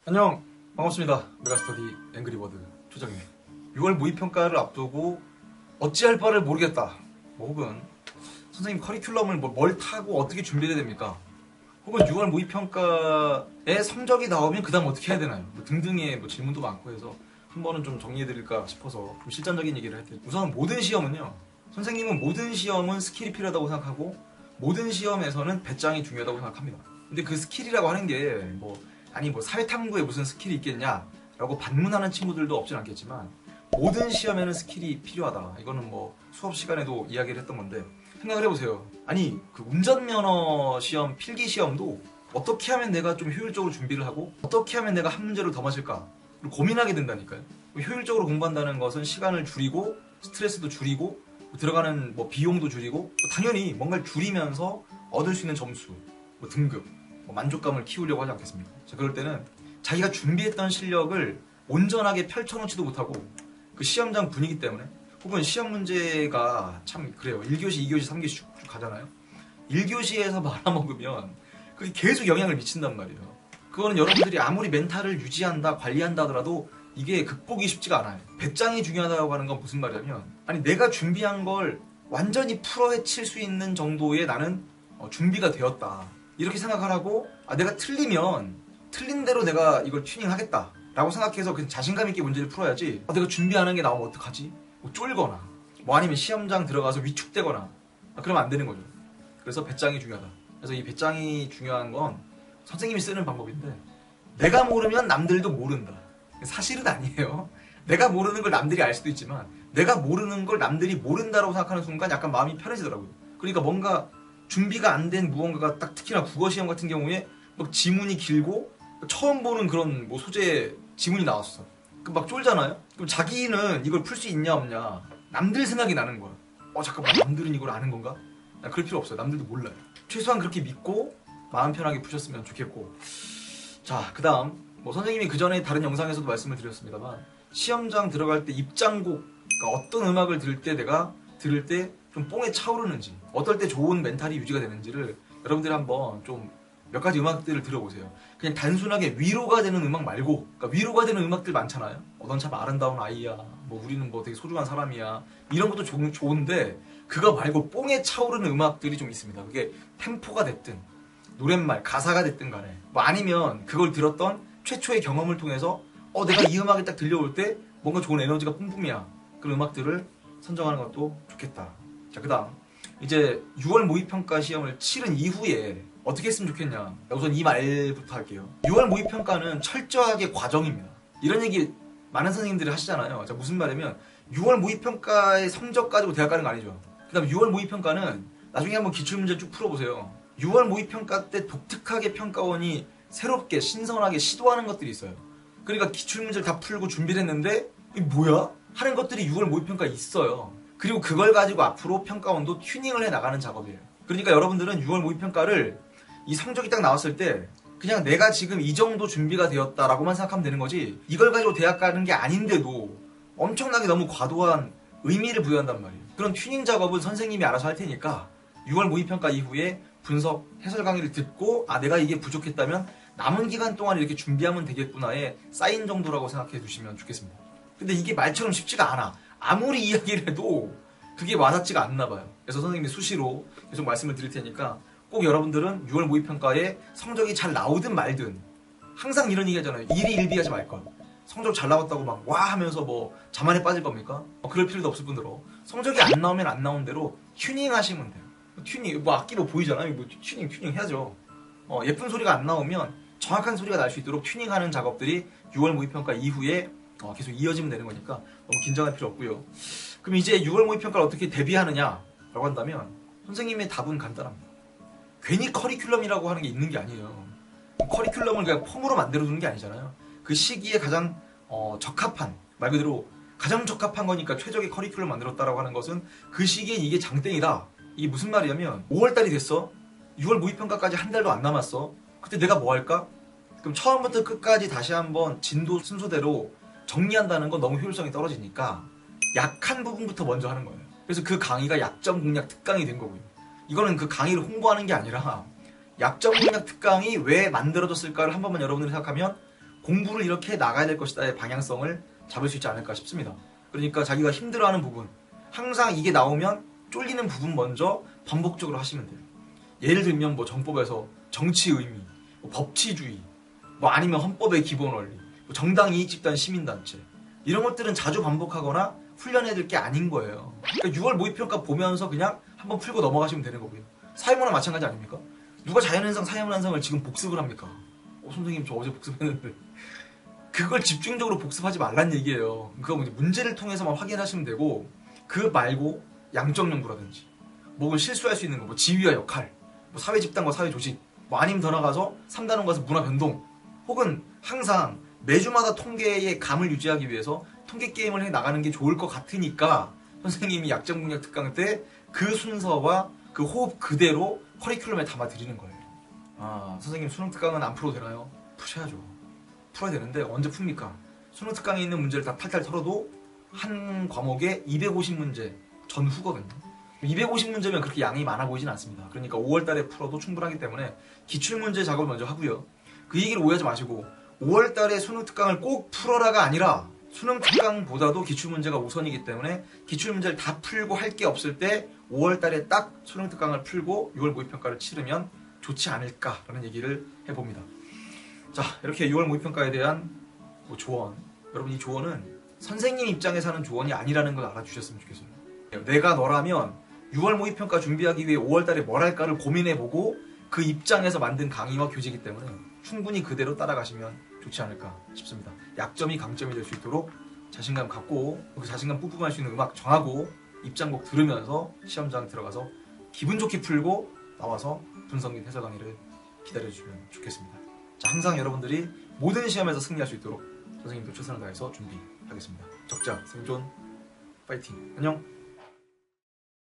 안녕, 반갑습니다. 메가스터디 앵그리버드 조정입니다. 6월 모의평가를 앞두고 어찌할 바를 모르겠다, 혹은 선생님 커리큘럼을 뭘 타고 어떻게 준비해야 됩니까? 혹은 6월 모의평가에 성적이 나오면 그 다음 어떻게 해야 되나요? 등등의 질문도 많고 해서 한 번은 좀 정리해드릴까 싶어서 좀 실전적인 얘기를 할게요. 우선 모든 시험은요, 선생님은 모든 시험은 스킬이 필요하다고 생각하고 모든 시험에서는 배짱이 중요하다고 생각합니다. 근데 그 스킬이라고 하는 게 아니 사회탐구에 무슨 스킬이 있겠냐라고 반문하는 친구들도 없진 않겠지만, 모든 시험에는 스킬이 필요하다. 이거는 수업 시간에도 이야기를 했던 건데, 생각을 해보세요. 아니 그 운전면허 시험, 필기 시험도 어떻게 하면 내가 좀 효율적으로 준비를 하고 어떻게 하면 내가 한 문제를 더 맞을까 고민하게 된다니까요. 효율적으로 공부한다는 것은 시간을 줄이고 스트레스도 줄이고 들어가는 비용도 줄이고, 당연히 뭔가를 줄이면서 얻을 수 있는 점수, 등급, 만족감을 키우려고 하지 않겠습니까? 자, 그럴 때는 자기가 준비했던 실력을 온전하게 펼쳐놓지도 못하고 그 시험장 분위기 때문에, 혹은 시험 문제가 참 그래요. 1교시, 2교시, 3교시 쭉 가잖아요. 1교시에서 말아먹으면 그게 계속 영향을 미친단 말이에요. 그거는 여러분들이 아무리 멘탈을 유지한다, 관리한다 하더라도 이게 극복이 쉽지가 않아요. 배짱이 중요하다고 하는 건 무슨 말이냐면, 아니 내가 준비한 걸 완전히 풀어헤칠 수 있는 정도의 나는 준비가 되었다, 이렇게 생각하라고. 내가 틀리면 틀린 대로 내가 이걸 튜닝하겠다 라고 생각해서 그냥 자신감 있게 문제를 풀어야지, 내가 준비하는 게 나오면 어떡하지? 쫄거나 아니면 시험장 들어가서 위축되거나 그러면 안 되는 거죠. 그래서 배짱이 중요하다. 그래서 이 배짱이 중요한 건 선생님이 쓰는 방법인데, 내가 모르면 남들도 모른다. 사실은 아니에요. 내가 모르는 걸 남들이 알 수도 있지만, 내가 모르는 걸 남들이 모른다라고 생각하는 순간 약간 마음이 편해지더라고요. 그러니까 뭔가 준비가 안 된 무언가가, 딱 특히나 국어시험 같은 경우에 지문이 길고 처음 보는 그런 소재 지문이 나왔어. 그럼 쫄잖아요? 그럼 자기는 이걸 풀 수 있냐 없냐 남들 생각이 나는 거야. 잠깐만, 남들은 이걸 아는 건가? 그럴 필요 없어요. 남들도 몰라요. 최소한 그렇게 믿고 마음 편하게 푸셨으면 좋겠고. 자, 그 다음 선생님이 그 전에 다른 영상에서도 말씀을 드렸습니다만, 시험장 들어갈 때 입장곡, 그러니까 어떤 음악을 들을 때 내가 들을 때 좀 뽕에 차오르는지, 어떨 때 좋은 멘탈이 유지가 되는지를 여러분들이 한번 좀 몇 가지 음악들을 들어보세요. 그냥 단순하게 위로가 되는 음악 말고, 그러니까 위로가 되는 음악들 많잖아요. 넌 참 아름다운 아이야, 우리는 되게 소중한 사람이야, 이런 것도 좋은데 그거 말고 뽕에 차오르는 음악들이 좀 있습니다. 그게 템포가 됐든 노랫말, 가사가 됐든 간에, 아니면 그걸 들었던 최초의 경험을 통해서 내가 이 음악이 딱 들려올 때 뭔가 좋은 에너지가 뿜뿜이야, 그런 음악들을 선정하는 것도 좋겠다. 자, 그 다음 이제 6월 모의평가 시험을 치른 이후에 어떻게 했으면 좋겠냐. 우선 이 말부터 할게요. 6월 모의평가는 철저하게 과정입니다. 이런 얘기 많은 선생님들이 하시잖아요. 자, 무슨 말이냐면 6월 모의평가의 성적 가지고 대학 가는 거 아니죠. 그 다음 6월 모의평가는 나중에 한번 기출문제 쭉 풀어보세요. 6월 모의평가 때 독특하게 평가원이 새롭게 신선하게 시도하는 것들이 있어요. 그러니까 기출문제를 다 풀고 준비를 했는데 이게 뭐야? 하는 것들이 6월 모의평가에 있어요. 그리고 그걸 가지고 앞으로 평가원도 튜닝을 해 나가는 작업이에요. 그러니까 여러분들은 6월 모의평가를 이 성적이 딱 나왔을 때 그냥 내가 지금 이 정도 준비가 되었다라고만 생각하면 되는 거지, 이걸 가지고 대학 가는 게 아닌데도 엄청나게 너무 과도한 의미를 부여한단 말이에요. 그런 튜닝 작업은 선생님이 알아서 할 테니까 6월 모의평가 이후에 분석, 해설 강의를 듣고 내가 이게 부족했다면 남은 기간 동안 이렇게 준비하면 되겠구나의 사인 정도라고 생각해 주시면 좋겠습니다. 근데 이게 말처럼 쉽지가 않아. 아무리 이야기를 해도 그게 와닿지가 않나 봐요. 그래서 선생님이 수시로 계속 말씀을 드릴 테니까 꼭 여러분들은 6월 모의평가에 성적이 잘 나오든 말든 항상 이런 얘기 하잖아요. 일희일비하지 말걸. 성적 잘 나왔다고 와 하면서 자만에 빠질 겁니까? 그럴 필요도 없을 뿐더러 성적이 안 나오면 안 나온 대로 튜닝 하시면 돼요. 튜닝, 악기 보이잖아요. 튜닝 해야죠. 예쁜 소리가 안 나오면 정확한 소리가 날 수 있도록 튜닝하는 작업들이 6월 모의평가 이후에 계속 이어지면 되는 거니까 너무 긴장할 필요 없고요. 그럼 이제 6월 모의평가를 어떻게 대비하느냐라고 한다면 선생님의 답은 간단합니다. 괜히 커리큘럼이라고 하는 게 있는 게 아니에요. 커리큘럼을 그냥 폼으로 만들어두는 게 아니잖아요. 그 시기에 가장 적합한, 말 그대로 가장 적합한 거니까 최적의 커리큘럼 만들었다라고 하는 것은 그 시기에 이게 장땡이다. 이게 무슨 말이냐면 5월달이 됐어. 6월 모의평가까지 한 달도 안 남았어. 그때 내가 뭐 할까? 그럼 처음부터 끝까지 다시 한번 진도 순서대로 정리한다는 건 너무 효율성이 떨어지니까 약한 부분부터 먼저 하는 거예요. 그래서 그 강의가 약점 공략 특강이 된 거고요. 이거는 그 강의를 홍보하는 게 아니라 약점 공략 특강이 왜 만들어졌을까를 한 번만 여러분들이 생각하면 공부를 이렇게 나가야 될 것이다의 방향성을 잡을 수 있지 않을까 싶습니다. 그러니까 자기가 힘들어하는 부분, 항상 이게 나오면 쫄리는 부분 먼저 반복적으로 하시면 돼요. 예를 들면 뭐 정법에서 정치 의미, 뭐 법치주의, 뭐 아니면 헌법의 기본 원리, 뭐 정당 이익 집단 시민단체, 이런 것들은 자주 반복하거나 훈련해야 될 게 아닌 거예요. 그러니까 6월 모의평가 보면서 그냥 한번 풀고 넘어가시면 되는 거고요. 사회문화 마찬가지 아닙니까? 누가 자연현상, 사회문화현상을 지금 복습을 합니까? 선생님 저 어제 복습했는데. 그걸 집중적으로 복습하지 말란 얘기예요. 그거 문제를 통해서만 확인하시면 되고, 그 말고 양적 연구라든지 뭐 실수할 수 있는 거, 뭐 지위와 역할, 뭐 사회 집단과 사회 조직, 뭐 아니면 더 나가서 3단원 가서 문화 변동, 혹은 항상 매주마다 통계의 감을 유지하기 위해서 통계 게임을 해 나가는 게 좋을 것 같으니까 선생님이 약점 공략 특강 때 그 순서와 그 호흡 그대로 커리큘럼에 담아 드리는 거예요. 아, 선생님 수능 특강은 안 풀어도 되나요? 푸셔야죠. 풀어야 되는데 언제 풉니까? 수능 특강에 있는 문제를 다 탈탈 털어도 한 과목에 250문제 전후거든요. 250문제면 그렇게 양이 많아 보이진 않습니다. 그러니까 5월달에 풀어도 충분하기 때문에 기출문제 작업을 먼저 하고요. 그 얘기를 오해하지 마시고 5월달에 수능 특강을 꼭 풀어라가 아니라 수능 특강보다도 기출문제가 우선이기 때문에 기출문제를 다 풀고 할 게 없을 때 5월달에 딱 수능 특강을 풀고 6월 모의평가를 치르면 좋지 않을까라는 얘기를 해봅니다. 자, 이렇게 6월 모의평가에 대한 조언. 여러분, 이 조언은 선생님 입장에서 하는 조언이 아니라는 걸 알아주셨으면 좋겠어요. 내가 너라면 6월 모의평가 준비하기 위해 5월달에 뭘 할까를 고민해보고 그 입장에서 만든 강의와 교재이기 때문에 충분히 그대로 따라가시면 좋지 않을까 싶습니다. 약점이 강점이 될 수 있도록 자신감 갖고 그 자신감 뿜뿜할 수 있는 음악 정하고 입장곡 들으면서 시험장 들어가서 기분 좋게 풀고 나와서 분석 및 해설 강의를 기다려주시면 좋겠습니다. 자, 항상 여러분들이 모든 시험에서 승리할 수 있도록 선생님도 최선을 다해서 준비하겠습니다. 적자, 생존, 파이팅! 안녕!